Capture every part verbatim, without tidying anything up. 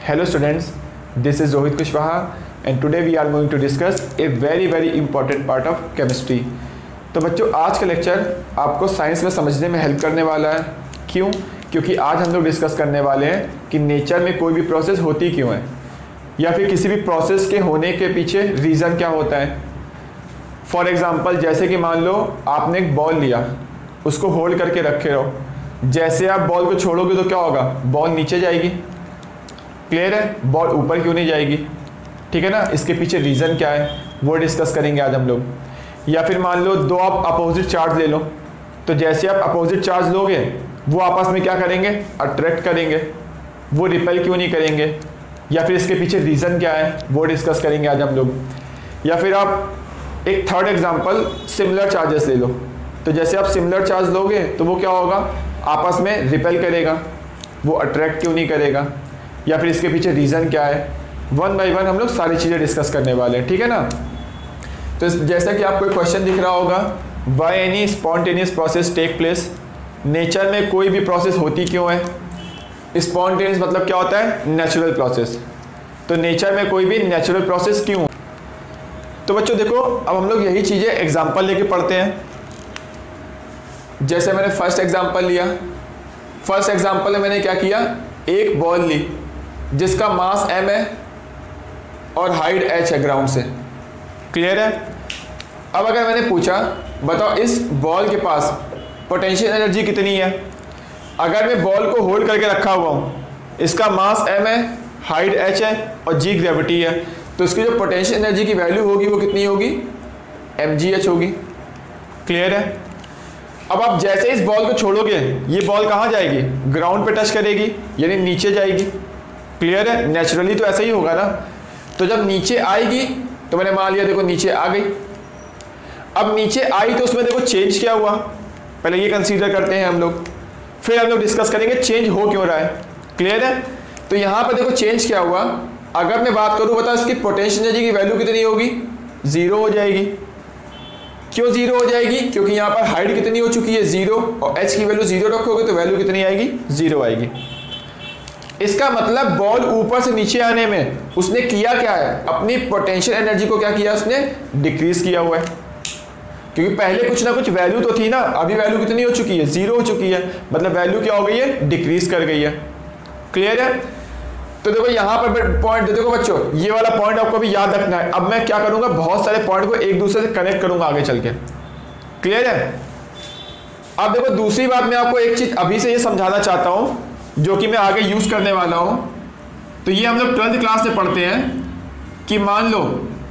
Hello students, this is Rohit Kushwaha and today we are going to discuss a very very important part of chemistry. तो बच्चों आज का lecture आपको science में समझने में हेल्प करने वाला है। क्यों? क्योंकि आज हम लोग डिस्कस करने वाले हैं कि नेचर में कोई भी प्रोसेस होती क्यों है, या फिर किसी भी प्रोसेस के होने के पीछे रीज़न क्या होता है। फॉर एग्ज़ाम्पल जैसे कि मान लो आपने एक बॉल लिया, उसको होल्ड करके रखे रहो, जैसे आप बॉल को छोड़ोगे तो क्या होगा, बॉल नीचे जाएगी। क्लियर है? बॉल ऊपर क्यों नहीं जाएगी? ठीक है ना। इसके पीछे रीज़न क्या है वो डिस्कस करेंगे आज हम लोग। या फिर मान लो दो आप अपोजिट चार्ज ले लो, तो जैसे आप अपोजिट चार्ज लोगे वो आपस में क्या करेंगे, अट्रैक्ट करेंगे, वो रिपेल क्यों नहीं करेंगे, या फिर इसके पीछे रीज़न क्या है वो डिस्कस करेंगे आज हम लोग। या फिर आप एक थर्ड एग्जांपल सिमिलर चार्जेस ले लो, तो जैसे आप सिमिलर चार्ज लोगे तो वो क्या होगा, आपस में रिपेल करेगा, वो अट्रैक्ट क्यों नहीं करेगा, या फिर इसके पीछे रीज़न क्या है। वन बाय वन हम लोग सारी चीज़ें डिस्कस करने वाले हैं, ठीक है ना। तो जैसा कि आपको एक क्वेश्चन दिख रहा होगा, why any spontaneous process take place, nature में कोई भी प्रोसेस होती क्यों है। स्पॉन्टेनियस मतलब क्या होता है, नेचुरल प्रोसेस। तो नेचर में कोई भी नेचुरल प्रोसेस क्यों। तो बच्चों देखो, अब हम लोग यही चीज़ें एग्जाम्पल लेके पढ़ते हैं। जैसे मैंने फर्स्ट एग्जाम्पल लिया, फर्स्ट एग्जाम्पल में मैंने क्या किया, एक बॉल ली जिसका मास m है और हाइट h है ग्राउंड से। क्लियर है? अब अगर मैंने पूछा बताओ इस बॉल के पास पोटेंशियल एनर्जी कितनी है, अगर मैं बॉल को होल्ड करके रखा हुआ हूँ, इसका मास m है, हाइट h है और g ग्रेविटी है, तो इसकी जो पोटेंशियल एनर्जी की वैल्यू होगी वो कितनी होगी, एम जी एच होगी। क्लियर है? अब आप जैसे इस बॉल को छोड़ोगे ये बॉल कहाँ जाएगी, ग्राउंड पे टच करेगी, यानी नीचे जाएगी। क्लियर है? नेचुरली तो ऐसा ही होगा ना। तो जब नीचे आएगी तो मैंने मान लिया देखो नीचे आ गई। अब नीचे आई तो उसमें देखो चेंज क्या हुआ, पहले ये कंसीडर करते हैं हम लोग, फिर हम लोग डिस्कस करेंगे चेंज हो क्यों रहा है। क्लियर है? तो यहाँ पर देखो चेंज क्या हुआ, अगर मैं बात करूँ बताओ इसकी पोटेंशियल एनर्जी की वैल्यू कितनी होगी, जीरो हो जाएगी। क्यों जीरो हो जाएगी, क्योंकि यहाँ पर हाइट कितनी हो चुकी है, जीरो, और एच की वैल्यू जीरो रखोगे तो वैल्यू कितनी आएगी, जीरो आएगी। इसका मतलब बॉल ऊपर से नीचे आने में उसने किया क्या है, अपनी पोटेंशियल एनर्जी को क्या किया, उसने डिक्रीज किया हुआ है। क्योंकि पहले कुछ ना कुछ वैल्यू तो थी ना, अभी वैल्यू कितनी हो चुकी है, जीरो हो चुकी है, मतलब वैल्यू क्या हो गई है, डिक्रीज कर गई है। क्लियर है? तो देखो यहाँ पर पॉइंट देखो बच्चों, ये वाला पॉइंट आपको भी याद रखना है। अब मैं क्या करूंगा, बहुत सारे पॉइंट को एक दूसरे से कनेक्ट करूंगा आगे चल के। क्लियर है? अब देखो दूसरी बात मैं आपको एक चीज अभी से ये समझाना चाहता हूं जो कि मैं आगे यूज करने वाला हूं। तो ये हम लोग ट्वेल्थ क्लास में पढ़ते हैं कि मान लो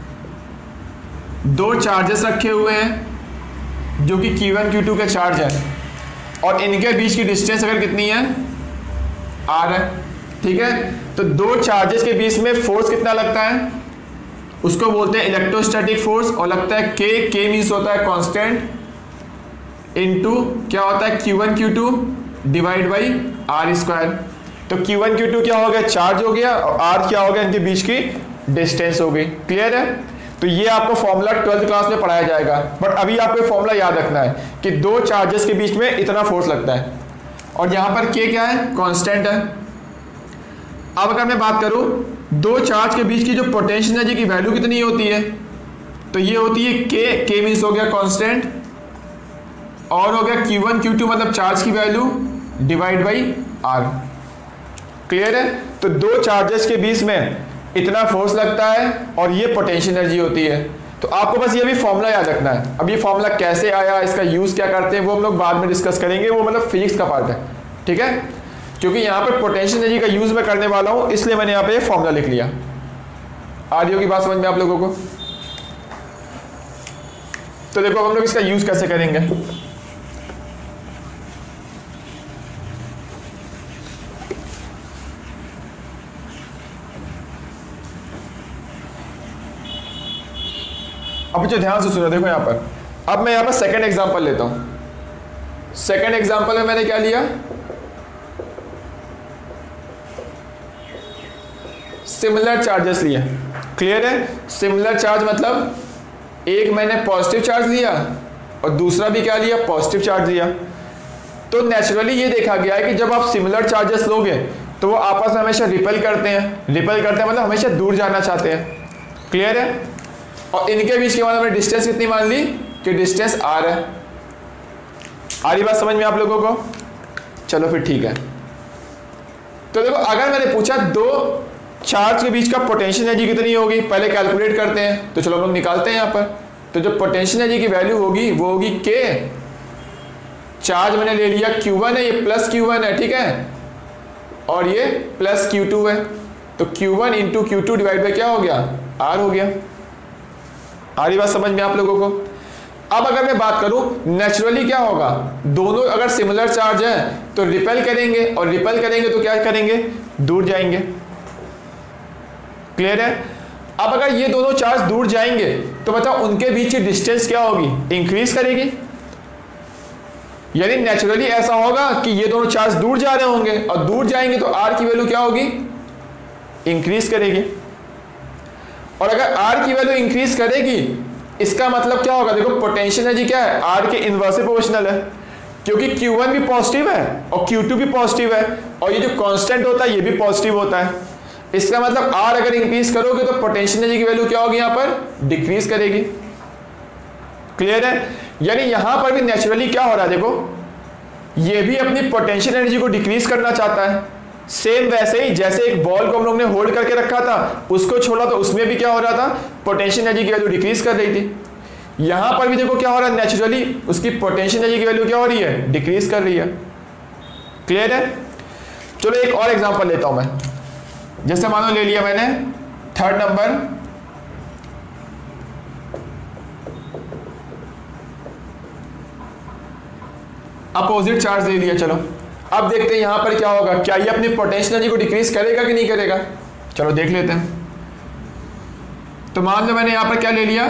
दो चार्जेस रखे हुए हैं जो कि क्यू वन क्यू टू के चार्ज है, और इनके बीच की डिस्टेंस अगर कितनी है, आर है। ठीक है? तो दो चार्जेस के बीच में फोर्स कितना लगता है, उसको बोलते हैं इलेक्ट्रोस्टैटिक फोर्स, और लगता है के के मीन्स होता है कांस्टेंट, इनटू क्या होता है Q one Q two divide by R square. तो क्यू वन क्यू टू क्या हो गया, चार्ज हो गया, और आर क्या हो गया, इनके बीच की डिस्टेंस हो गई। क्लियर है? तो ये आपको फॉर्मूला ट्वेल्थ क्लास में पढ़ाया जाएगा, बट अभी आपको फॉर्मूला याद रखना है कि दो चार्जेस के बीच में इतना फोर्स लगता है, और यहाँ पर के क्या है, कॉन्स्टेंट है। अब अगर मैं बात करूं दो चार्ज के बीच की जो पोटेंशियल एनर्जी की वैल्यू कितनी होती है, तो ये होती है के के मीन्स हो गया कांस्टेंट, और हो गया क्यू वन क्यू टू मतलब चार्ज की value divide by R. Clear है? तो दो चार्जेस के बीच में इतना फोर्स लगता है और ये पोटेंशियल एनर्जी होती है। तो आपको बस ये भी फॉर्मूला याद रखना है। अब ये फॉर्मूला कैसे आया, इसका यूज क्या करते हैं, वो हम लोग बाद में डिस्कस करेंगे, वो मतलब फिजिक्स का पार्ट है। ठीक है? क्योंकि यहाँ पर पोटेंशियल एनर्जी का यूज मैं करने वाला हूँ, इसलिए मैंने यहाँ पे फॉर्मूला लिख लिया। आ रही होगी बात समझ में आप लोगों को? तो देखो हम लोग इसका यूज कैसे करेंगे। अब जो ध्यान से सुनो, देखो यहाँ पर, अब मैं यहाँ पर सेकेंड एग्जाम्पल लेता हूँ। सेकेंड एग्जाम्पल में मैंने क्या लिया, सिमिलर चार्जेस लिए। क्लियर है? सिमिलर चार्ज मतलब एक मैंने पॉजिटिव चार्ज लिया और दूसरा भी क्या लिया, पॉजिटिव चार्ज लिया। तो नेचुरली ये देखा गया है कि जब आप सिमिलर चार्जेस लोगे तो वो आपस में हमेशा रिपेल करते हैं। रिपेल करते हैं मतलब हमेशा दूर जाना चाहते हैं। क्लियर है? और इनके बीच के बाद हमने डिस्टेंस कितनी मान ली कि डिस्टेंस आर है। आ रही बात समझ में आप लोगों को? चलो फिर ठीक है। तो देखो अगर मैंने पूछा दो चार्ज के बीच का पोटेंशियल एनर्जी कितनी होगी, पहले कैलकुलेट करते हैं। तो चलो हम लोग निकालते हैं यहाँ पर। तो जो पोटेंशियल एनर्जी की वैल्यू होगी वो होगी के, चार्ज मैंने ले लिया क्यू वन है, ये प्लस क्यू वन है, ठीक है, और ये प्लस क्यू टू है। तो Q one into Q two divide by क्या हो गया, आर हो गया। आ रही बात समझ में आप लोगों को? अब अगर मैं बात करूं नेचुरली क्या होगा, दोनों अगर सिमिलर चार्ज है तो रिपेल करेंगे, और रिपेल करेंगे तो क्या करेंगे, दूर जाएंगे। क्लियर है? अब अगर ये दोनों चार्ज दूर जाएंगे तो बताओ उनके बीच की डिस्टेंस क्या होगी, इंक्रीज करेगी। यानी नेचुरली ऐसा होगा कि ये दोनों चार्ज दूर जा रहे होंगे, और दूर जाएंगे तो आर की वैल्यू क्या होगी, इंक्रीज करेगी। और अगर आर की वैल्यू इंक्रीज करेगी इसका मतलब क्या होगा, देखो पोटेंशियल एनर्जी क्या है, आर के इनवर्सली प्रोपोर्शनल है, क्योंकि क्यू वन भी पॉजिटिव है और क्यू टू भी पॉजिटिव है, और ये जो कांस्टेंट होता है ये भी पॉजिटिव होता है। इसका मतलब आर अगर इंक्रीज करोगे तो पोटेंशियल एनर्जी की वैल्यू क्या होगी, यहां पर डिक्रीज करेगी। क्लियर है? यानी यहां पर भी नेचुरली क्या हो रहा है, देखो ये भी अपनी पोटेंशियल एनर्जी को डिक्रीज करना चाहता है। सेम वैसे ही जैसे एक बॉल को हम लोग ने होल्ड करके रखा था, उसको छोड़ा तो उसमें भी क्या हो रहा था, पोटेंशियल एनर्जी की वैल्यू डिक्रीज कर रही थी। यहां पर भी देखो क्या हो रहा है, नेचुरली उसकी पोटेंशियल एनर्जी की वैल्यू क्या हो रही है, डिक्रीज कर रही है। क्लियर है? चलो एक और एग्जांपल लेता हूं मैं। जैसे मानो ले लिया मैंने थर्ड नंबर, अपोजिट चार्ज ले लिया। चलो अब देखते हैं यहां पर क्या होगा, क्या ये अपनी पोटेंशियल एनर्जी को डिक्रीज करेगा कि नहीं करेगा। चलो देख लेते हैं। तो मान लो मैंने यहां पर क्या ले लिया,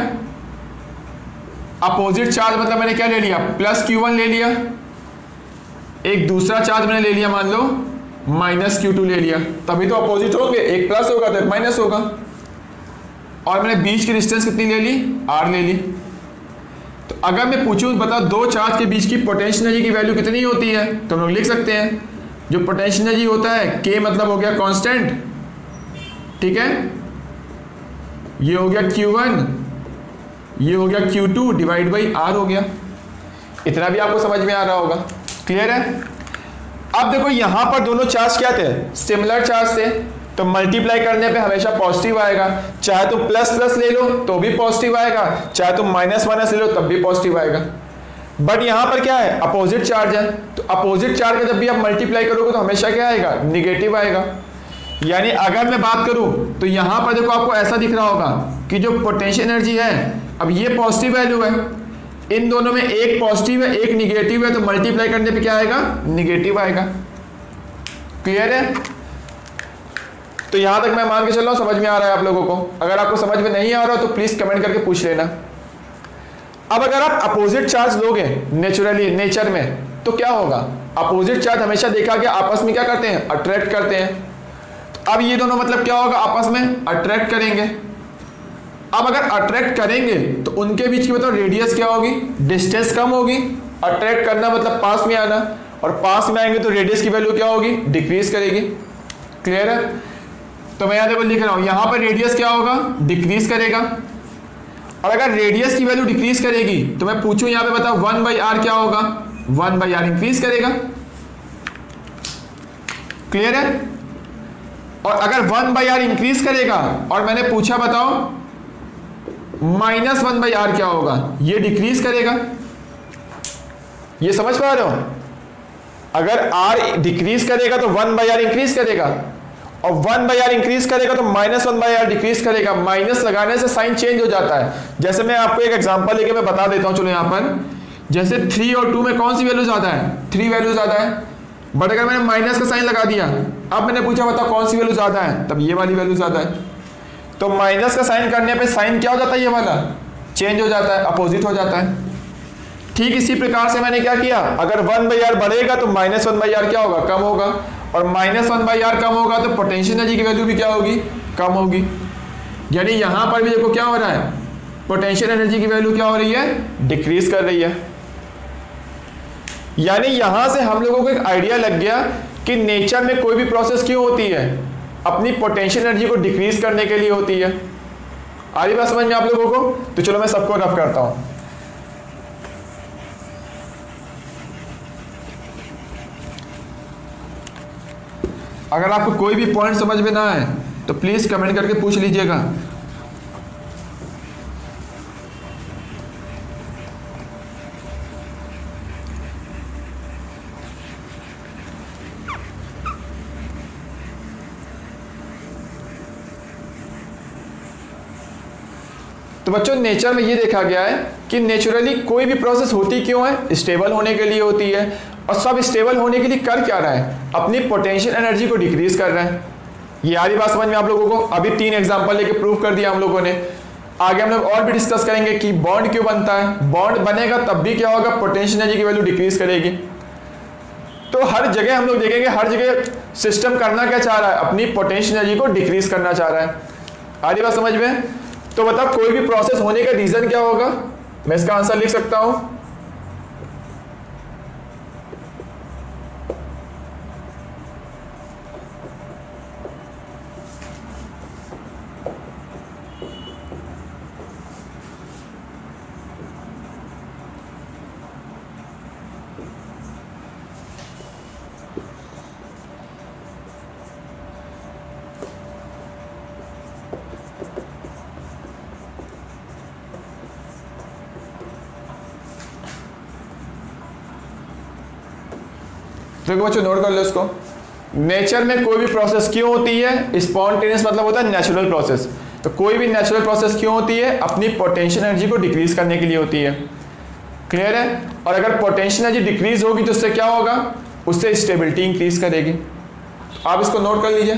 अपोजिट चार्ज, मतलब मैंने क्या ले लिया, प्लस क्यू वन ले लिया। एक दूसरा चार्ज मैंने ले लिया, मान लो माइनस क्यू टू ले लिया। तभी तो अपोजिट होंगे, एक प्लस होगा तो एक माइनस होगा। और मैंने बीच की डिस्टेंस कितनी ले ली, आर ले ली। तो अगर मैं पूछूं बताओ दो चार्ज के बीच की पोटेंशियल एनर्जी की वैल्यू कितनी होती है, तो हम लोग लिख सकते हैं जो पोटेंशियल एनर्जी होता है के मतलब हो गया कांस्टेंट, ठीक है, ये हो गया क्यू वन, ये हो गया Q two divide by R हो गया। इतना भी आपको समझ में आ रहा होगा। क्लियर है? अब देखो यहां पर दोनों चार्ज क्या थे, सिमिलर चार्ज थे, तो मल्टीप्लाई करने पे हमेशा पॉजिटिव आएगा। चाहे तुम प्लस प्लस ले लो तो भी पॉजिटिव आएगा, चाहे तुम माइनस माइनस ले लो तब भी पॉजिटिव आएगा। बट यहां पर क्या है, अपोजिट चार्ज है, तो अपोजिट चार्ज का जब भी आप मल्टीप्लाई करोगे तो हमेशा क्या आएगा, निगेटिव आएगा। यानी अगर मैं बात करूं तो यहां पर देखो आपको ऐसा दिख रहा होगा कि जो पोटेंशियल एनर्जी है, अब ये पॉजिटिव वैल्यू है, इन दोनों में एक पॉजिटिव है एक निगेटिव है, तो मल्टीप्लाई करने पे क्या आएगा, निगेटिव आएगा। क्लियर है? तो यहां तक मैं मान के चल रहा हूं समझ में आ रहा है आप लोगों को। अगर आपको समझ में नहीं आ रहा तो प्लीज कमेंट करके पूछ लेना। अब अगर आप अपोजिट चार्ज लोगे नेचुरली नेचर में तो क्या होगा, अपोजिट चार्ज हमेशा देखा गया आपस में क्या करते हैं, अट्रैक्ट करते हैं। तो अब ये दोनों मतलब क्या होगा, आपस में अट्रैक्ट करेंगे। अब अगर अट्रैक्ट करेंगे तो उनके बीच की बताओ रेडियस क्या होगी, डिस्टेंस कम होगी। अट्रैक्ट करना मतलब पास में आना, और पास में आएंगे तो रेडियस की वैल्यू क्या होगी, डिक्रीज करेगी। क्लियर है? तो मैं यहां देखो लिख रहा हूं, यहां पर रेडियस क्या होगा, डिक्रीज करेगा। और अगर रेडियस की वैल्यू डिक्रीज करेगी तो मैं पूछूं यहां पे बताओ वन बाई आर क्या होगा, वन बाई आर इंक्रीज करेगा। क्लियर है? और अगर वन बाई आर इंक्रीज करेगा और मैंने पूछा बताओ माइनस वन बाई आर क्या होगा, ये डिक्रीज करेगा। ये समझ पा रहे हो? अगर आर डिक्रीज करेगा तो वन बाई आर इंक्रीज करेगा, और वन बाई आर इंक्रीज करेगा तो minus one by R decrease करेगा। माइनस लगाने से साइन चेंज हो जाता है। जैसे मैं आपको एक एग्जांपल लेके मैं बता देता हूं। चलो यहां पर जैसे थ्री और टू में कौन सी वैल्यू ज्यादा है, थ्री वैल्यू ज्यादा है। बट अगर मैंने माइनस का साइन लगा दिया, अब मैंने पूछा बताओ कौन सी वैल्यू ज्यादा है, तब ये वाली वैल्यू ज्यादा है। तो माइनस का साइन करने पे साइन क्या हो जाता है, ये वाला चेंज हो जाता है, अपोजिट हो जाता है। ठीक इसी प्रकार से मैंने क्या किया, अगर वन बाई आर बढ़ेगा तो माइनस वन बाई आर क्या होगा, कम होगा, और माइनस वन बाई आर कम होगा तो पोटेंशियल एनर्जी की वैल्यू भी क्या होगी, कम होगी। यानी यहां पर भी देखो क्या हो रहा है, पोटेंशियल एनर्जी की वैल्यू क्या हो रही है, डिक्रीज कर रही है। यानी यहां से हम लोगों को एक आइडिया लग गया कि नेचर में कोई भी प्रोसेस क्यों होती है, अपनी पोटेंशियल एनर्जी को डिक्रीज करने के लिए होती है। आ रही बात समझ में आप लोगों को? तो चलो मैं सबको रफ करता हूं। अगर आपको कोई भी पॉइंट समझ में ना आए तो प्लीज कमेंट करके पूछ लीजिएगा। तो बच्चों नेचर में ये देखा गया है कि नेचुरली कोई भी प्रोसेस होती क्यों है, स्टेबल होने के लिए होती है। और सब स्टेबल होने के लिए कर क्या रहा है, अपनी पोटेंशियल एनर्जी को डिक्रीज कर रहा है। ये आ रही बात समझ में आप लोगों को? अभी तीन एग्जांपल लेके प्रूव कर दिया हम लोगों ने। आगे हम लोग और भी डिस्कस करेंगे कि बॉन्ड क्यों बनता है। बॉन्ड बनेगा तब भी क्या होगा, पोटेंशियल एनर्जी की वैल्यू डिक्रीज करेगी। तो हर जगह हम लोग देखेंगे, हर जगह सिस्टम करना क्या चाह रहा है, अपनी पोटेंशियल एनर्जी को डिक्रीज करना चाह रहा है। आ रही बात समझ में? तो बता कोई भी प्रोसेस होने का रीजन क्या होगा, मैं इसका आंसर लिख सकता हूं। देखो बच्चों नोट कर लो इसको। नेचर में कोई भी प्रोसेस क्यों होती है, स्पॉन्टेनियस मतलब होता है नेचुरल प्रोसेस। तो कोई भी नेचुरल प्रोसेस क्यों होती है, अपनी पोटेंशियल एनर्जी को डिक्रीज करने के लिए होती है। क्लियर है? और अगर पोटेंशियल एनर्जी डिक्रीज होगी तो उससे क्या होगा, उससे स्टेबिलिटी इंक्रीज करेगी। आप इसको नोट कर लीजिए।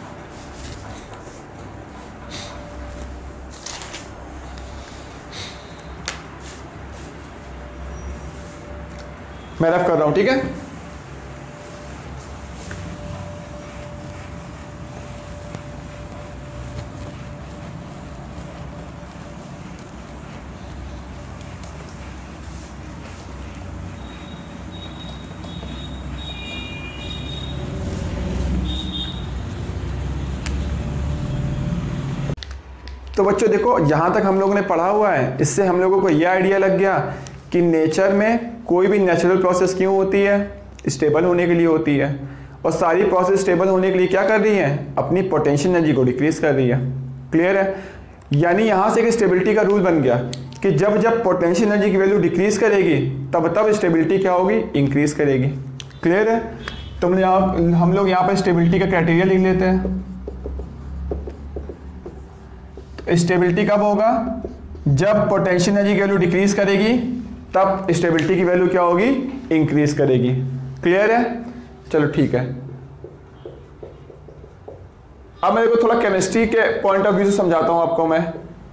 मैं रफ कर रहा हूं, ठीक है? तो बच्चों देखो जहाँ तक हम लोगों ने पढ़ा हुआ है, इससे हम लोगों को यह आइडिया लग गया कि नेचर में कोई भी नेचुरल प्रोसेस क्यों होती है, स्टेबल होने के लिए होती है। और सारी प्रोसेस स्टेबल होने के लिए क्या कर रही है, अपनी पोटेंशियल एनर्जी को डिक्रीज कर रही है। क्लियर है? यानी यहाँ से एक स्टेबिलिटी का रूल बन गया कि जब जब पोटेंशियल एनर्जी की वैल्यू डिक्रीज करेगी तब तब स्टेबिलिटी क्या होगी, इंक्रीज करेगी। क्लियर है? तो हम यहाँ हम लोग यहाँ पर स्टेबिलिटी का क्राइटेरिया लिख लेते हैं। स्टेबिलिटी कब होगा, जब पोटेंशियल एनर्जी की वैल्यू डिक्रीज करेगी तब स्टेबिलिटी की वैल्यू क्या होगी, इंक्रीज करेगी। क्लियर है? चलो ठीक है। अब मेरे को थोड़ा केमिस्ट्री के पॉइंट ऑफ व्यू से समझाता हूं आपको मैं।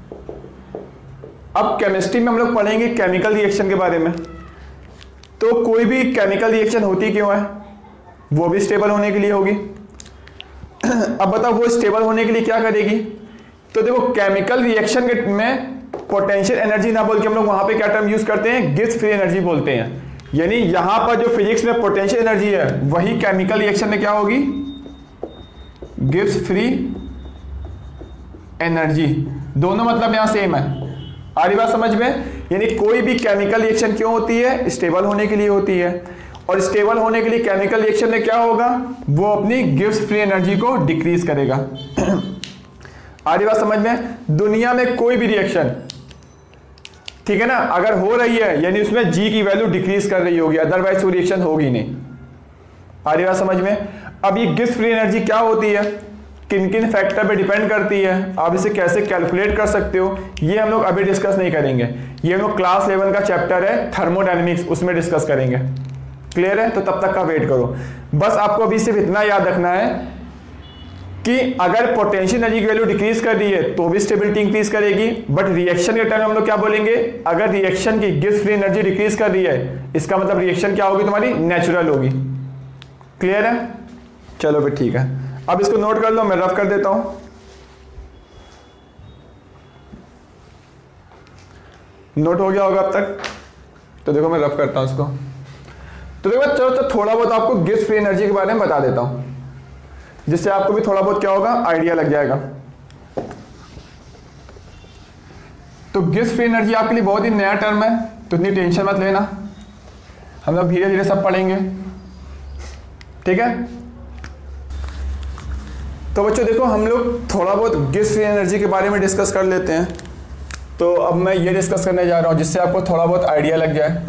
अब केमिस्ट्री में हम लोग पढ़ेंगे केमिकल रिएक्शन के बारे में। तो कोई भी केमिकल रिएक्शन होती क्यों है, वो भी स्टेबल होने के लिए होगी। अब बताओ वो स्टेबल होने के लिए क्या करेगी। तो देखो केमिकल रिएक्शन के में पोटेंशियल एनर्जी ना बोल के हम लोग वहां पे क्या टर्म यूज करते हैं, गिब्स फ्री एनर्जी बोलते हैं। यानी यहां पर जो फिजिक्स में पोटेंशियल एनर्जी है वही केमिकल रिएक्शन में क्या होगी, गिब्स फ्री एनर्जी। दोनों मतलब यहां सेम है। आ रही बात समझ में? यानी कोई भी केमिकल रिएक्शन क्यों होती है, स्टेबल होने के लिए होती है। और स्टेबल होने के लिए केमिकल रिएक्शन में क्या होगा, वो अपनी गिब्स फ्री एनर्जी को डिक्रीज करेगा। आ रही बात समझ में? दुनिया में कोई भी रिएक्शन, ठीक है ना, अगर हो रही है यानी उसमें जी की वैल्यू डिक्रीज कर रही होगी, अदरवाइज वो रिएक्शन होगी नहीं। आ रही बात समझ में? अब ये गिब्स फ्री एनर्जी क्या होती है, किन किन फैक्टर पे डिपेंड करती है, आप इसे कैसे कैलकुलेट कर सकते हो, ये हम लोग अभी डिस्कस नहीं करेंगे। ये हम लोग क्लास इलेवन का चैप्टर है थर्मोडायनेमिक्स, उसमें डिस्कस करेंगे। क्लियर है? तो तब तक का वेट करो। बस आपको अभी सिर्फ इतना याद रखना है कि अगर पोटेंशियल एनर्जी की वैल्यू डिक्रीज कर रही है तो भी स्टेबिलिटी इंक्रीज करेगी। बट रिएक्शन के टाइम हम लोग क्या बोलेंगे, अगर रिएक्शन की गिब्स फ्री एनर्जी डिक्रीज कर रही है इसका मतलब रिएक्शन क्या होगी, तुम्हारी नेचुरल होगी। क्लियर है? चलो फिर ठीक है। अब इसको नोट कर लो, मैं रफ कर देता हूं। नोट हो गया होगा अब तक? तो देखो मैं रफ करता हूं इसको। तो देखो चलो तो थोड़ा बहुत आपको गिब्स फ्री एनर्जी के बारे में बता देता हूं, जिससे आपको भी थोड़ा बहुत क्या होगा, आइडिया लग जाएगा। तो गिब्स फ्री एनर्जी आपके लिए बहुत ही नया टर्म है, तो इतनी टेंशन मत लेना, हम लोग धीरे धीरे सब पढ़ेंगे, ठीक है। तो बच्चों देखो हम लोग थोड़ा बहुत गिब्स फ्री एनर्जी के बारे में डिस्कस कर लेते हैं। तो अब मैं ये डिस्कस करने जा रहा हूं जिससे आपको थोड़ा बहुत आइडिया लग जाए।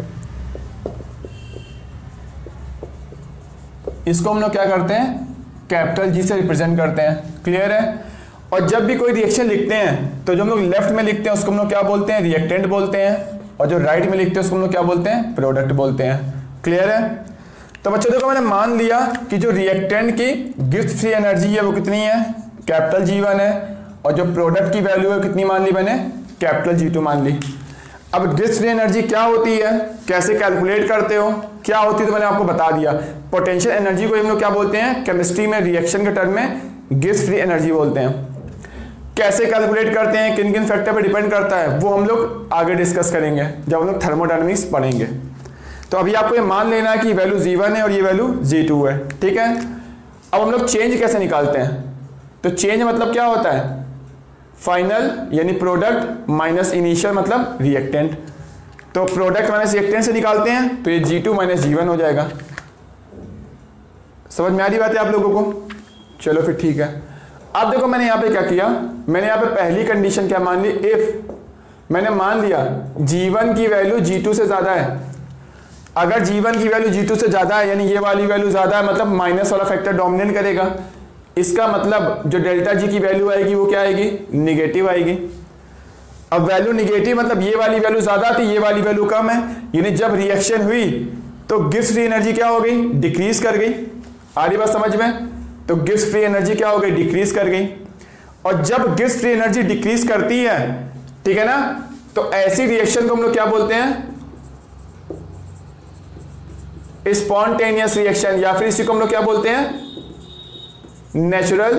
इसको हम लोग क्या करते हैं, कैपिटल जी से रिप्रेजेंट करते हैं, क्लियर है। और जब भी कोई रिएक्शन लिखते हैं तो जो हम लोग लेफ्ट में लिखते हैं उसको हम लोग क्या बोलते हैं, रिएक्टेंट बोलते हैं, और जो राइट में लिखते हैं उसको हम लोग क्या बोलते हैं, प्रोडक्ट बोलते हैं, क्लियर है। तो बच्चों देखो मैंने मान लिया कि जो रिएक्टेंट की गिब्स फ्री एनर्जी है वो कितनी है, कैपिटल जी वन है, और जो प्रोडक्ट की वैल्यू है कितनी मान ली मैंने, कैपिटल जी टू मान ली। अब गिब्स फ्री एनर्जी क्या होती है, कैसे कैलकुलेट करते हो, क्या होती है, तो मैंने आपको बता दिया। पोटेंशियल एनर्जी को हम लोग क्या बोलते हैं, केमिस्ट्री में रिएक्शन के टर्म में गिब्स फ्री एनर्जी बोलते हैं। कैसे कैलकुलेट करते हैं, किन किन फैक्टर पर डिपेंड करता है, वो हम लोग आगे डिस्कस करेंगे जब हम लोग थर्मोडायनामिक्स पढ़ेंगे। तो अभी आपको ये मान लेना है कि वैल्यू जी वन है और ये वैल्यू जी टू है, ठीक है। अब हम लोग चेंज कैसे निकालते हैं, तो चेंज मतलब क्या होता है, फाइनल यानी प्रोडक्ट माइनस इनिशियल मतलब रिएक्टेंट। तो प्रोडक्ट माइनस रिएक्टेंट से निकालते हैं तो ये G two minus G one हो जाएगा। समझ में आ रही बात है आप लोगों को, चलो फिर ठीक है। अब देखो मैंने यहाँ पे क्या किया, मैंने यहाँ पे पहली कंडीशन क्या मान ली, इफ मैंने मान लिया जी वन की वैल्यू जी टू से ज्यादा है। अगर जी वन की वैल्यू जी टू से ज्यादा है यानी ये वाली वैल्यू ज्यादा है, मतलब माइनस वाला फैक्टर डोमिनेट करेगा, इसका मतलब जो डेल्टा जी की वैल्यू आएगी वो क्या आएगी, निगेटिव आएगी। अब वैल्यू निगेटिव मतलब ये वाली वैल्यू ज्यादा थी, ये वाली वैल्यू कम है, यानी जब रिएक्शन हुई तो गिब्स फ्री एनर्जी क्या हो गई, डिक्रीज कर गई। आ रही बात समझ में, तो गिब्स फ्री एनर्जी क्या हो गई, डिक्रीज कर गई। और जब गिब्स फ्री एनर्जी डिक्रीज करती है, ठीक है ना, तो ऐसी रिएक्शन को हम लोग क्या बोलते हैं, स्पॉन्टेनियस रिएक्शन, या फिर इसी को हम लोग क्या बोलते हैं, नेचुरल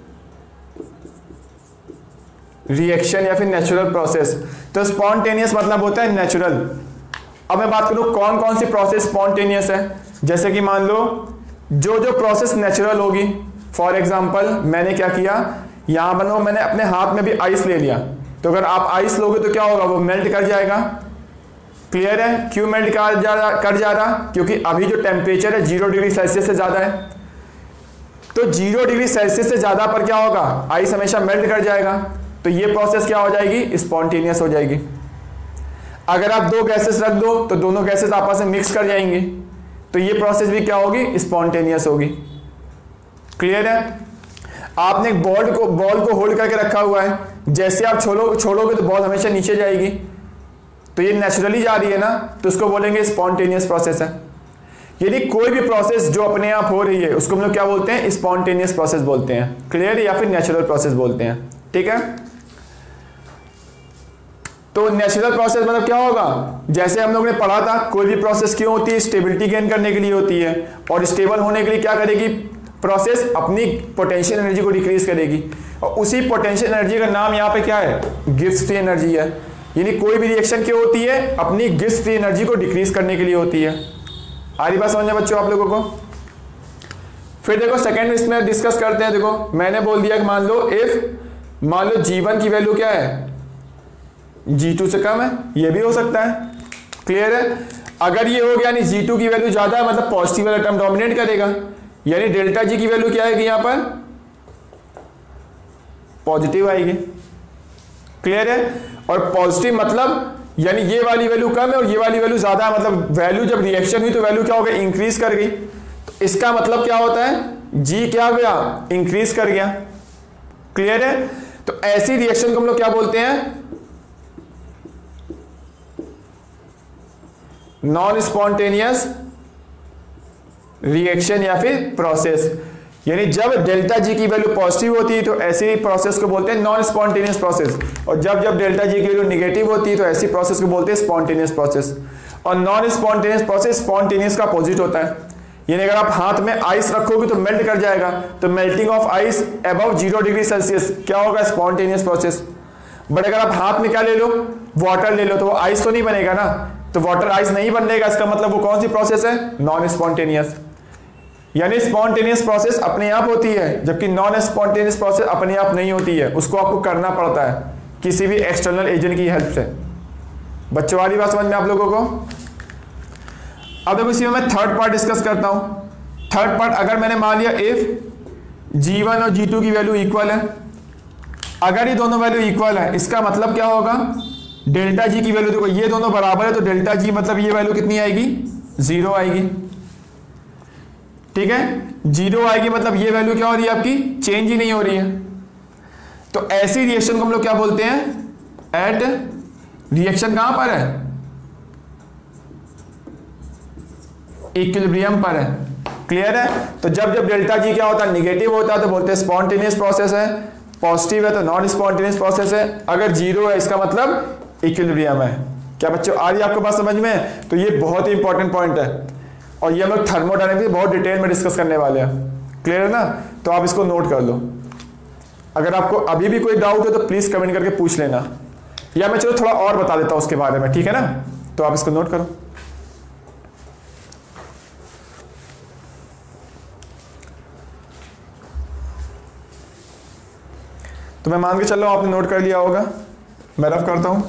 रिएक्शन या फिर नेचुरल प्रोसेस। तो स्पॉन्टेनियस मतलब होता है नेचुरल। अब मैं बात करूं कौन कौन सी प्रोसेस स्पॉन्टेनियस है, जैसे कि मान लो जो जो प्रोसेस नेचुरल होगी, फॉर एग्जांपल मैंने क्या किया, यहां बनो मैंने अपने हाथ में भी आइस ले लिया, तो अगर आप आइस लोगे तो क्या होगा, वो मेल्ट कर जाएगा, क्लियर है। क्यों मेल्ट कर जा रहा कर जा रहा क्योंकि अभी जो टेम्परेचर है जीरो डिग्री सेल्सियस से ज्यादा है, तो जीरो डिग्री सेल्सियस से ज्यादा पर क्या होगा, आइस हमेशा मेल्ट कर जाएगा, तो ये प्रोसेस क्या हो जाएगी, स्पॉन्टेनियस हो जाएगी। अगर आप दो गैसेस रख दो तो दोनों गैसेस आपस में मिक्स कर जाएंगे, तो ये प्रोसेस भी क्या होगी, स्पॉन्टेनियस होगी, क्लियर है। आपने एक बॉल को बॉल को होल्ड करके रखा हुआ है, जैसे आप छोड़ो छोड़ोगे तो बॉल हमेशा नीचे जाएगी, तो ये नेचुरली जा रही है ना, तो उसको बोलेंगे स्पॉन्टेनियस प्रोसेस है। यदि कोई भी प्रोसेस जो अपने आप हो रही है उसको हम लोग क्या बोलते हैं, स्पॉन्टेनियस प्रोसेस बोलते हैं, क्लियर, या फिर नेचुरल प्रोसेस बोलते हैं, ठीक है। तो नेचुरल प्रोसेस मतलब क्या होगा, जैसे हम लोगों ने पढ़ा था कोई भी प्रोसेस क्यों होती है, स्टेबिलिटी गेन करने के लिए होती है, और स्टेबल होने के लिए क्या करेगी प्रोसेस, अपनी पोटेंशियल एनर्जी को डिक्रीज करेगी, और उसी पोटेंशियल एनर्जी का नाम यहाँ पे क्या है, गिब्स फ्री एनर्जी है। यानी कोई भी रिएक्शन क्यों होती है, अपनी गिब्स फ्री एनर्जी को डिक्रीज करने के लिए होती है। आ रही बात समझ में बच्चों आप लोगों को। फिर देखो सेकंड इसमें डिस्कस करते हैं। देखो मैंने बोल दिया कि मान लो इफ मान लो जी वन की वैल्यू क्या है, जी टू से कम है, ये भी हो सकता है, क्लियर है। अगर ये हो गया यानी जी टू की वैल्यू ज्यादा है, मतलब पॉजिटिव वाला टर्म डोमिनेट करेगा, यानी डेल्टा जी की वैल्यू क्या आएगी, यहां पर पॉजिटिव आएगी, क्लियर है। और पॉजिटिव मतलब यानी ये वाली वैल्यू कम है और ये वाली वैल्यू ज्यादा है, मतलब वैल्यू जब रिएक्शन हुई तो वैल्यू क्या हो गई, इंक्रीज कर गई। तो इसका मतलब क्या होता है, जी क्या हो गया, इंक्रीज कर गया, क्लियर है। तो ऐसी रिएक्शन को हम लोग क्या बोलते हैं, नॉन स्पॉन्टेनियस रिएक्शन या फिर प्रोसेस। यानी जब डेल्टा जी की वैल्यू पॉजिटिव होती है तो ऐसी प्रोसेस को बोलते हैं नॉन स्पॉन्टेनियस प्रोसेस, और जब जब डेल्टा जी की वैल्यू नेगेटिव होती है तो ऐसी प्रोसेस को बोलते हैं स्पॉन्टेनियस प्रोसेस। और नॉन स्पॉन्टेनियस प्रोसेस स्पॉन्टेनियस का अपोजिट होता है, यानी अगर आप हाथ में आइस रखोगे तो मेल्ट कर जाएगा, तो melting of ice above zero degree Celsius क्या होगा, स्पॉन्टेनियस प्रोसेस। बट अगर आप हाथ में क्या ले लो, वाटर ले लो, तो वो आइस तो नहीं बनेगा ना, तो वाटर आइस नहीं बनेगा, इसका मतलब वो कौन सी प्रोसेस है? Non spontaneous. यानी स्पॉन्टेनियस प्रोसेस अपने आप होती है, जबकि नॉन स्पॉन्टेनियस प्रोसेस अपने आप नहीं होती है, उसको आपको करना पड़ता है किसी भी एक्सटर्नल एजेंट की हेल्प से। बच्चों वाली बात समझ में आप लोगों को? अब देखो इसी में मैं थर्ड पार्ट डिस्कस करता हूं। थर्ड पार्ट, अगर मैंने मान लिया इफ जी वन और जी टू की वैल्यू इक्वल है, अगर ये दोनों वैल्यू इक्वल है, इसका मतलब क्या होगा? डेल्टा जी की वैल्यू, देखो ये दोनों बराबर है तो डेल्टा जी मतलब ये वैल्यू कितनी आएगी? जीरो आएगी। ठीक है, जीरो आएगी मतलब ये वैल्यू क्या हो रही है आपकी? चेंज ही नहीं हो रही है। तो ऐसी रिएक्शन को हम लोग क्या बोलते हैं? एट रिएक्शन कहां पर है? इक्विलिब्रियम पर है। क्लियर है? तो जब जब डेल्टा जी क्या होता है? निगेटिव होता है तो बोलते हैं स्पॉन्टेनियस प्रोसेस है, पॉजिटिव है तो नॉन स्पॉन्टेनियस प्रोसेस है, अगर जीरो है इसका मतलब इक्विलिब्रियम है। क्या बच्चों आ रही है आपको बात समझ में? तो ये बहुत ही इंपॉर्टेंट पॉइंट है और ये हम लोग थर्मोडायनेमिक्स बहुत डिटेल में डिस्कस करने वाले हैं। क्लियर है ना? तो आप इसको नोट कर लो। अगर आपको अभी भी कोई डाउट हो तो प्लीज कमेंट करके पूछ लेना, या मैं चलो थोड़ा और बता देता हूं उसके बारे में। ठीक है ना? तो आप इसको नोट करो। तो मैं मान के चल रहा हूं आपने नोट कर लिया होगा, मैं रफ करता हूं।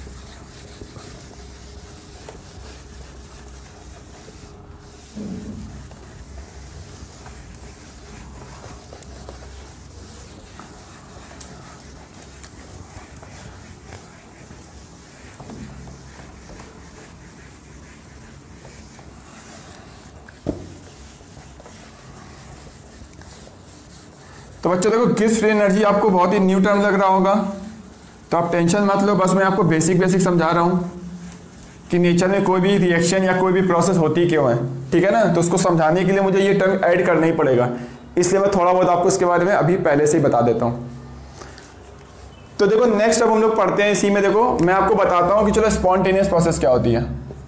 तो बच्चों देखो, गिब्स फ्री एनर्जी आपको बहुत ही न्यू टर्म लग रहा होगा, तो आप टेंशन मत लो, बस मैं आपको बेसिक बेसिक समझा रहा हूँ कि नेचर में कोई भी रिएक्शन या कोई भी प्रोसेस होती क्यों है। ठीक है ना? तो उसको समझाने के लिए मुझे ये टर्म ऐड करना ही पड़ेगा, इसलिए मैं थोड़ा बहुत आपको इसके बारे में अभी पहले से ही बता देता हूँ। तो देखो नेक्स्ट अब हम लोग पढ़ते हैं इसी में। देखो मैं आपको बताता हूँ कि चलो स्पॉन्टेनियस प्रोसेस क्या होती है।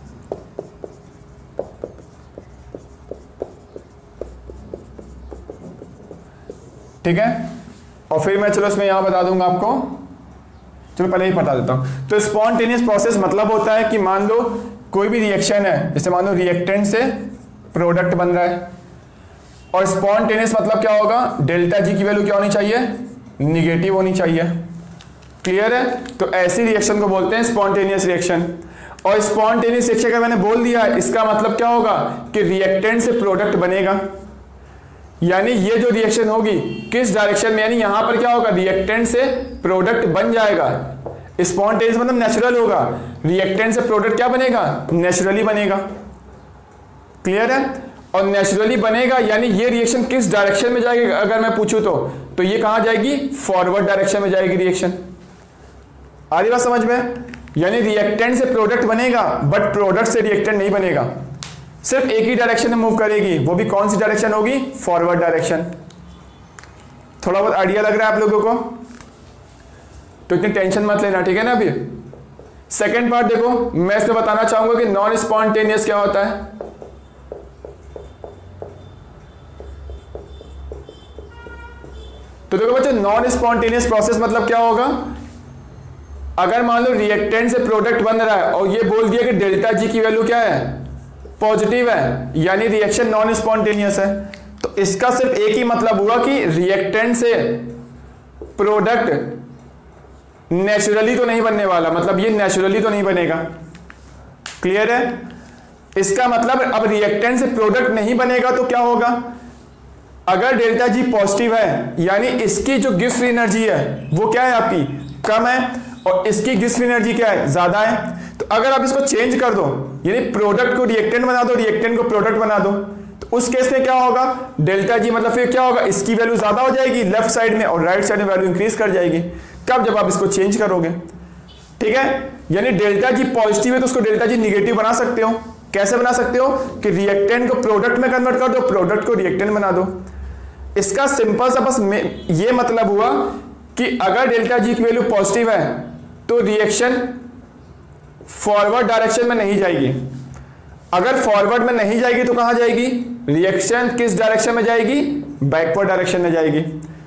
ठीक है, और फिर मैं चलो इसमें यहां बता दूंगा आपको, चलो पहले ही बता देता हूं। तो स्पॉन्टेनियस प्रोसेस मतलब होता है कि मान लो कोई भी रिएक्शन है, जैसे मान लो रिएक्टेंट से प्रोडक्ट बन रहा है, और स्पॉन्टेनियस मतलब क्या होगा? डेल्टा जी की वैल्यू क्या होनी चाहिए? निगेटिव होनी चाहिए। क्लियर है? तो ऐसी रिएक्शन को बोलते हैं स्पॉन्टेनियस रिएक्शन। और स्पॉन्टेनियस रिएक्शन का मैंने बोल दिया, इसका मतलब क्या होगा कि रिएक्टेंट से प्रोडक्ट बनेगा, यानी ये जो रिएक्शन होगी किस डायरेक्शन में, यानी यहां पर क्या होगा? रिएक्टेंट से प्रोडक्ट बन जाएगा। स्पॉन्टेनियस मतलब नेचुरल होगा, रिएक्टेंट से प्रोडक्ट क्या बनेगा? नेचुरली बनेगा। क्लियर है? और नेचुरली बनेगा यानी ये रिएक्शन किस डायरेक्शन में जाएगी अगर मैं पूछूं तो तो ये कहां जाएगी? फॉरवर्ड डायरेक्शन में जाएगी रिएक्शन। आ रही बात समझ में? यानी रिएक्टेंट से प्रोडक्ट बनेगा बट प्रोडक्ट से रिएक्टेंट नहीं बनेगा, सिर्फ एक ही डायरेक्शन में मूव करेगी, वो भी कौन सी डायरेक्शन होगी? Forward direction. थोड़ा बहुत आइडिया लग रहा है आप लोगों को? तो इतनी टेंशन मत लेना, ठीक है ना? अभी सेकंड पार्ट देखो, मैं इसमें बताना चाहूंगा कि नॉन स्पॉन्टेनियस क्या होता है। तो देखो बच्चों, नॉन स्पॉन्टेनियस प्रोसेस मतलब क्या होगा? अगर मान लो रिएक्टेंट से प्रोडक्ट बन रहा है और ये बोल दिया कि डेल्टा जी की वैल्यू क्या है? पॉजिटिव है, यानी रिएक्शन नॉन स्पॉन्टेनियस है। तो इसका सिर्फ एक ही मतलब हुआ कि रिएक्टेंट से प्रोडक्ट नेचुरली तो नहीं बनने वाला, मतलब ये नेचुरली तो नहीं बनेगा। क्लियर है? इसका मतलब अब रिएक्टेंट से प्रोडक्ट नहीं बनेगा तो क्या होगा? अगर डेल्टा जी पॉजिटिव है यानी इसकी जो गिब्स फ्री एनर्जी है वो क्या है आपकी? कम है, और इसकी गिब्स फ्री एनर्जी क्या है? ज्यादा है। तो अगर आप इसको चेंज कर दो, यानी प्रोडक्ट को रिएक्टेंट बना दो, रिएक्टेंट को प्रोडक्ट बना दो, तो उस केस में क्या होगा? डेल्टा जी मतलब फिर क्या होगा? इसकी वैल्यू ज्यादा हो जाएगी लेफ्ट साइड में, और राइट साइड में वैल्यू इंक्रीज कर जाएगी। कब? जब आप इसको चेंज करोगे। ठीक है? यानी डेल्टा जी पॉजिटिव है तो उसको डेल्टा जी निगेटिव बना सकते हो। कैसे बना सकते हो? कि रिएक्टेंट को प्रोडक्ट में कन्वर्ट कर दो, प्रोडक्ट को रिएक्टेंट बना दो। इसका सिंपल सा बस ये मतलब हुआ कि अगर डेल्टा जी की वैल्यू पॉजिटिव है तो रिएक्शन फॉरवर्ड डायरेक्शन में नहीं जाएगी। अगर फॉरवर्ड में नहीं जाएगी तो कहां जाएगी? रिएक्शन किस डायरेक्शन में जाएगी? बैकवर्ड डायरेक्शन में जाएगी।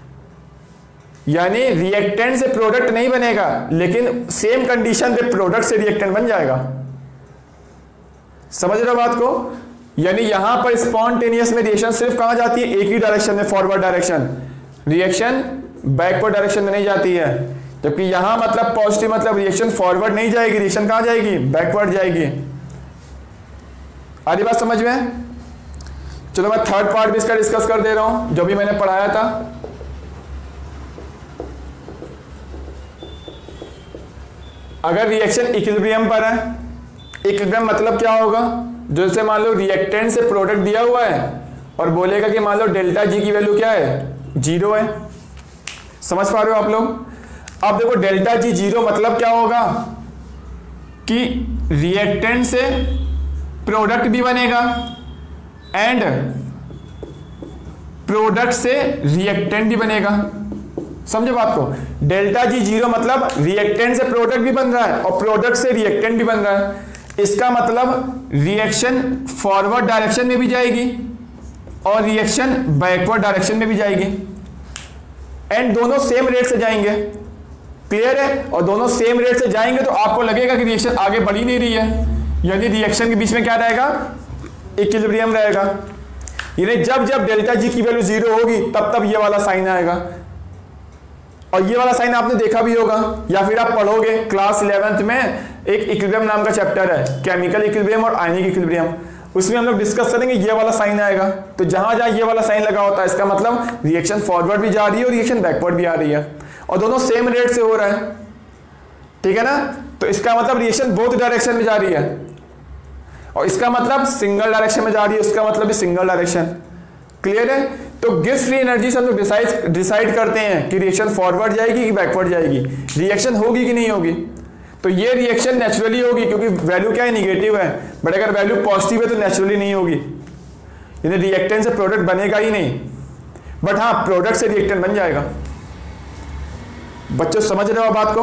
यानी रिएक्टेंट से प्रोडक्ट नहीं बनेगा, लेकिन सेम कंडीशन पे प्रोडक्ट से रिएक्टेंट बन जाएगा। समझ रहे हो बात को? यानी यहां पर स्पॉन्टेनियस में रिएक्शन सिर्फ कहां जाती है? एक ही डायरेक्शन में, forward direction. Reaction backward direction में नहीं जाती है, जबकि यहां मतलब पॉजिटिव, मतलब रिएक्शन फॉरवर्ड नहीं जाएगी, रिएक्शन कहां जाएगी? बैकवर्ड जाएगी। आधी बात समझ में? चलो मैं थर्ड पार्ट भी इसका डिस्कस कर दे रहा हूं जो भी मैंने पढ़ाया था। अगर रिएक्शन इक्विलिब्रियम पर है, इक्विलिब्रियम मतलब क्या होगा? जैसे मान लो रिएक्टेंट से प्रोडक्ट दिया हुआ है और बोलेगा कि मान लो डेल्टा जी की वैल्यू क्या है? जीरो है। समझ पा रहे हो आप लोग? अब देखो डेल्टा जी जीरो मतलब क्या होगा कि रिएक्टेंट से प्रोडक्ट भी बनेगा एंड प्रोडक्ट से रिएक्टेंट भी बनेगा। समझो बात को? डेल्टा जी जीरो मतलब रिएक्टेंट से प्रोडक्ट भी बन रहा है और प्रोडक्ट से रिएक्टेंट भी बन रहा है। इसका मतलब रिएक्शन फॉरवर्ड डायरेक्शन में भी जाएगी और रिएक्शन बैकवर्ड डायरेक्शन में भी जाएगी एंड दोनों सेम रेट से जाएंगे। क्लियर है? और दोनों सेम रेट से जाएंगे तो आपको लगेगा कि रिएक्शन आगे बढ़ ही नहीं रही है, यानी रिएक्शन के बीच में क्या रहेगा? इक्विलिब्रियम रहेगा। यानी जब जब डेल्टा जी की वैल्यू जीरो होगी तब तब ये वाला साइन आएगा। और ये वाला साइन आपने देखा भी होगा या फिर आप पढ़ोगे क्लास इलेवेंथ में, एक इक्विलिब्रियम नाम का चैप्टर है, केमिकल इक्विलिब्रियम और आयनिक इक्विलिब्रियम। उसमें हम लोग डिस्कस करेंगे, ये वाला साइन आएगा। तो जहां जहां ये वाला साइन लगा होता है इसका मतलब रिएक्शन फॉरवर्ड भी जा रही है और रिएक्शन बैकवर्ड भी आ रही है और दोनों सेम रेट से हो रहा है। ठीक है ना? तो इसका मतलब रिएक्शन बोथ डायरेक्शन में जा रही है और इसका मतलब सिंगल डायरेक्शन में जा रही है, उसका मतलब भी सिंगल डायरेक्शन। क्लियर है? तो गिब्स फ्री एनर्जी से हम लोग डिसाइड डिसाइड करते हैं कि रिएक्शन फॉरवर्ड जाएगी कि बैकवर्ड जाएगी, रिएक्शन होगी कि नहीं होगी। तो ये रिएक्शन नेचुरली होगी क्योंकि वैल्यू क्या है? निगेटिव है। बट अगर वैल्यू पॉजिटिव है तो नेचुरली नहीं होगी, यानी रिएक्टेंट से प्रोडक्ट बनेगा ही नहीं। बट हाँ, प्रोडक्ट से रिएक्टेंट बन जाएगा। बच्चों समझ रहे हो बात को?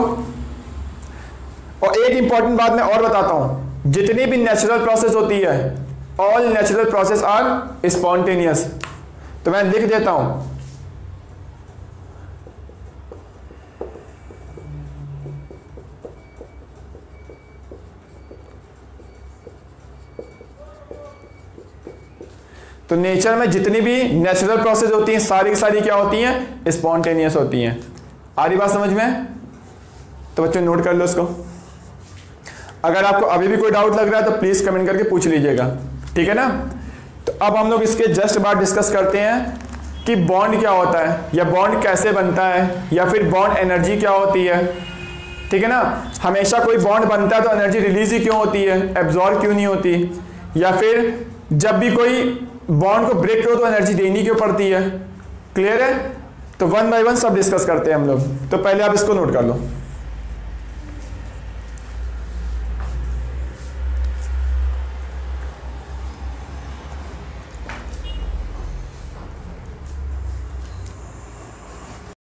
और एक इंपॉर्टेंट बात मैं और बताता हूं, जितनी भी नेचुरल प्रोसेस होती है, all natural process are spontaneous. तो मैं लिख देता हूं, तो नेचर में जितनी भी नेचुरल प्रोसेस होती हैं सारी सारी क्या होती हैं? स्पॉन्टेनियस होती हैं। आ रही बात समझ में? तो बच्चों नोट कर लो इसको। अगर आपको अभी भी कोई डाउट लग रहा है तो प्लीज कमेंट करके पूछ लीजिएगा। ठीक है ना? तो अब हम लोग इसके जस्ट बाद डिस्कस करते हैं कि बॉन्ड क्या होता है या बॉन्ड कैसे बनता है या फिर बॉन्ड एनर्जी क्या होती है। ठीक है ना? हमेशा कोई बॉन्ड बनता है तो एनर्जी रिलीज ही क्यों होती है, एब्जॉर्ब क्यों नहीं होती, या फिर जब भी कोई बॉन्ड को ब्रेक करो तो एनर्जी देनी क्यों पड़ती है। क्लियर है? तो वन बाय वन सब डिस्कस करते हैं हम लोग। तो पहले आप इसको नोट कर लो।